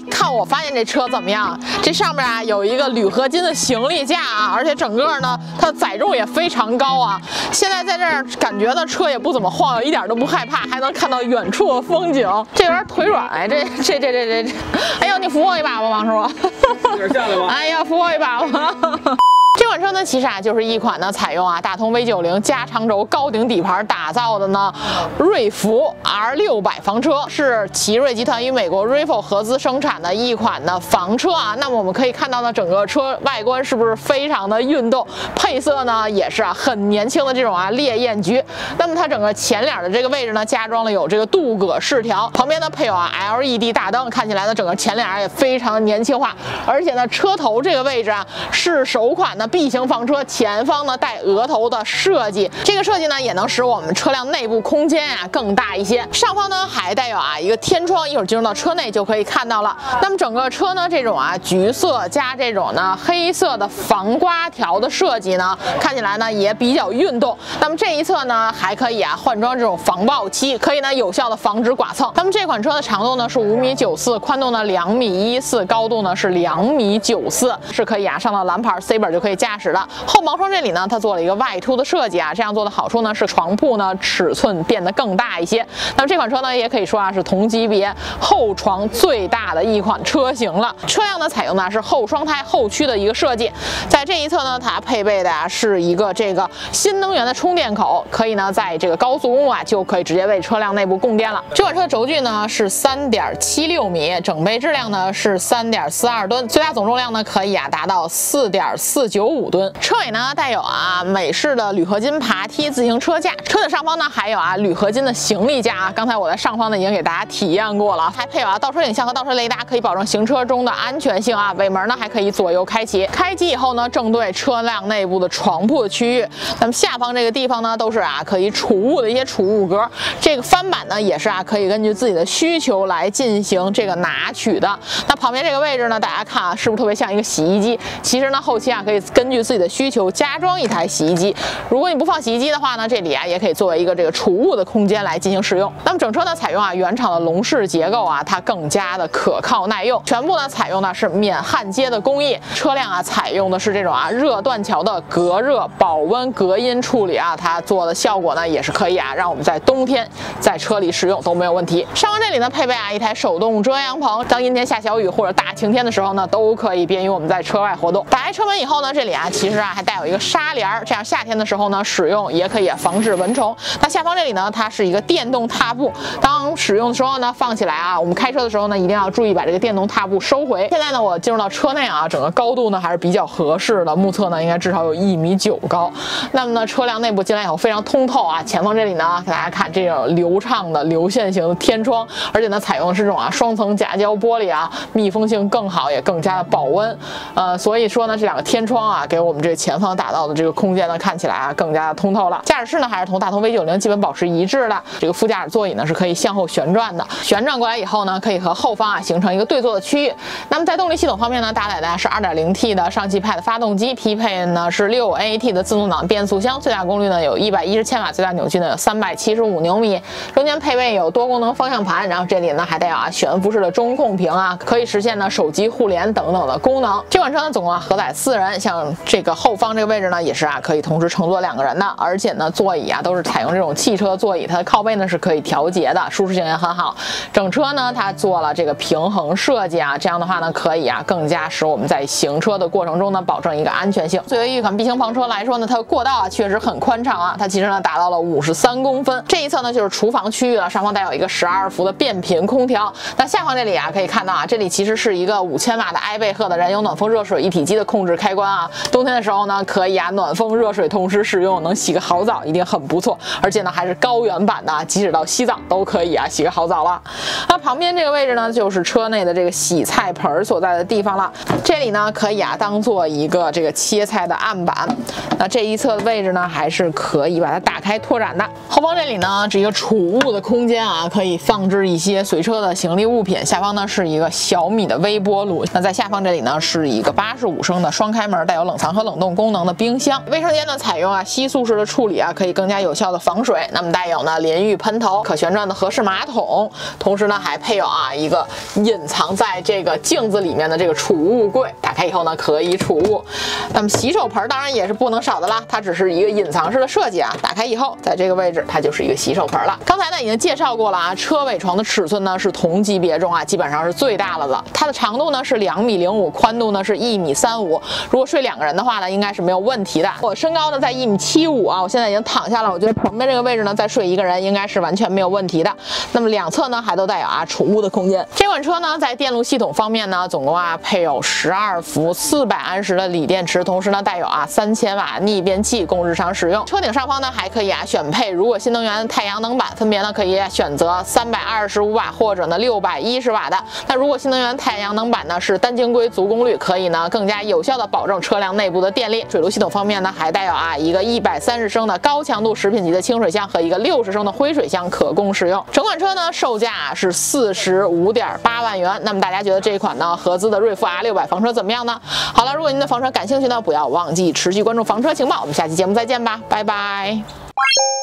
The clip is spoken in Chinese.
看我发现这车怎么样？这上面啊有一个铝合金的行李架啊，而且整个呢它的载重也非常高啊。现在在这儿感觉到车也不怎么晃悠，一点都不害怕，还能看到远处的风景。这有点腿软哎，这，哎呦，你扶我一把吧，王师傅。 有点下来吧。 哎呀，扶我一把吧。这款车呢，其实啊就是一款呢采用啊大通 V90加长轴高顶底盘打造的呢瑞孚 R600房车，是奇瑞集团与美国 Revo 合资生产的一款的房车啊。那么我们可以看到呢，整个车外观是不是非常的运动？配色呢也是啊很年轻的这种啊烈焰橘。那么它整个前脸的这个位置呢，加装了有这个镀铬饰条，旁边呢配有啊 LED 大灯，看起来呢整个前脸也非常的年轻化。而且呢，车头这个位置啊是首款的 B 型房车，前方呢带额头的设计，这个设计呢也能使我们车辆内部空间啊更大一些。上方呢还带有啊一个天窗，一会儿进入到车内就可以看到了。那么整个车呢这种啊橘色加这种呢黑色的防刮条的设计呢，看起来呢也比较运动。那么这一侧呢还可以啊换装这种防爆漆，可以呢有效的防止剐蹭。那么这款车的长度呢是5.94米，宽度呢2.14米，高度呢是2.94米，是可以啊上到蓝牌 C 本就可以驾驶的。后盲窗这里呢，它做了一个外凸的设计啊，这样做的好处呢是床铺呢尺寸变得更大一些。那么这款车呢，也可以说啊是同级别后床最大的一款车型了。车辆呢采用的是后双胎后驱的一个设计，在这一侧呢，它配备的是一个这个新能源的充电口，可以呢在这个高速公路啊就可以直接为车辆内部供电了。这款车的轴距呢是3.76米，整备质量呢是3.42吨，最大总重量呢可以啊达到4.495吨。车尾呢带有啊美式的铝合金爬梯自行车架，车顶上方呢还有啊铝合金的行李架啊。刚才我在上方呢已经给大家体验过了，还配有啊倒车影像和倒车雷达，可以保证行车中的安全性啊。尾门呢还可以左右开启，开机以后呢正对车辆内部的床铺的区域。那么下方这个地方呢都是啊可以储物的一些储物格，这个翻板呢也是啊可以根据自己的需求来进行这个拿取的。那旁边这个位置呢，大家看啊是不是特别像一个洗衣机？其实呢后期啊可以根据自己的需求加装一台洗衣机。如果你不放洗衣机的话呢，这里啊也可以作为一个这个储物的空间来进行使用。那么整车呢采用啊原厂的笼式结构啊，它更加的可靠耐用。全部呢采用的是免焊接的工艺，车辆啊采用的是这种啊热断桥的隔热保温隔音处理啊，它做的效果呢也是可以啊让我们在冬天在车里使用都没有问题。上方这里呢配备啊一台手动遮阳棚，当阴天下小雨或者大晴天的时候呢，都可以便于我们在车外活动。打开车门以后呢，这里啊其实啊还带有一个纱帘，这样夏天的时候呢使用也可以防止蚊虫。那下方这里呢，它是一个电动踏步，当使用的时候呢放起来啊，我们开车的时候呢一定要注意把这个电动踏步收回。现在呢我进入到车内啊，整个高度呢还是比较合适的，目测呢应该至少有1.9米高。那么呢车辆内部进来以后非常通透啊，前方这里呢给大家看这种流畅的流线型的天窗，而且呢采用的是这种啊双层夹胶玻璃啊，密封性更好，也更加的保温。所以说呢这两个天窗啊给我们这前方打造的这个空间呢看起来啊更加的通透了。驾驶室呢还是同大通 V90基本保持一致的，这个副驾驶座椅呢是可以向后旋转的，旋转过来以后呢可以和后方啊形成一个对坐的区域。那么在动力系统方面呢，搭载的是 2.0T 的上汽派的发动机，匹配呢是6AT 的自动挡变速箱，最大功率呢有110千瓦，最大扭矩呢有375牛米。中间配备有多功能方向盘，然后这里呢还带有啊悬浮式的中控屏啊，可以实现呢手机互联等等的功能。这款车呢总共荷载4人，像这个后方这个位置呢也是啊可以同时乘坐2个人的，而且呢座椅啊都是采用这种汽车座椅，它的靠背呢是可以调节的，舒适性也很好。整车呢它做了这个平衡设计啊，这样的话呢可以啊更加使我们在行车的过程中呢保证一个安全性。作为一款 B 型房车来说呢，它的过道啊确实很宽敞啊，它其实呢达到了53公分。这一侧呢就是厨房区域了，上方带有一个12伏的变频空调。那下方这里啊可以看到啊，这里其实是一个5000瓦的埃贝赫的燃油暖风热水一体机的控制开关啊，冬天的时候呢可以啊暖风热水同时使用，能洗个好澡一定很不错。而且呢还是高原版的，即使到洗澡都可以啊洗个好澡了。那旁边这个位置呢就是车内的这个洗菜盆所在的地方了，这里呢可以啊当做一个这个切菜的案板。那这一侧的位置呢还是可以把它打开拓展的。后方这里呢是一个储物的空间啊，可以放置一些随车的行李物品。下方呢是一个小米的微波炉，那在下方这里呢是一个85升的双开门带有冷冷藏和冷冻功能的冰箱。卫生间呢采用吸塑式的处理可以更加有效的防水。那么带有呢淋浴喷头、可旋转的合适马桶，同时呢还配有一个隐藏在这个镜子里面的这个储物柜，打开以后呢可以储物。那么洗手盆当然也是不能少的啦，它只是一个隐藏式的设计打开以后在这个位置它就是一个洗手盆了。刚才呢已经介绍过了车尾床的尺寸呢是同级别中基本上是最大了的，它的长度呢是2.05米，宽度呢是1.35米。如果睡2个人的话呢，应该是没有问题的。我身高呢在1.75米我现在已经躺下了，我觉得旁边这个位置呢再睡1个人应该是完全没有问题的。那么两侧呢还都带有储物的空间。这款车呢在电路系统方面呢，总共配有12伏400安时的锂电池，同时呢带有3000瓦逆变器供日常使用。车顶上方呢还可以选配如果新能源太阳能板，分别呢可以选择325瓦或者呢610瓦的。那如果新能源太阳能板呢是单晶硅足功率，可以呢更加有效的保证车辆内部的电力。水路系统方面呢还带有一个130升的高强度食品级的清水箱和一个60升的灰水箱可供使用。整款车呢售价是45.8万元。那么大家觉得这一款呢合资的瑞孚 R600 房车怎么样呢？好了，如果您对房车感兴趣呢，不要忘记持续关注房车情报。我们下期节目再见吧，拜拜。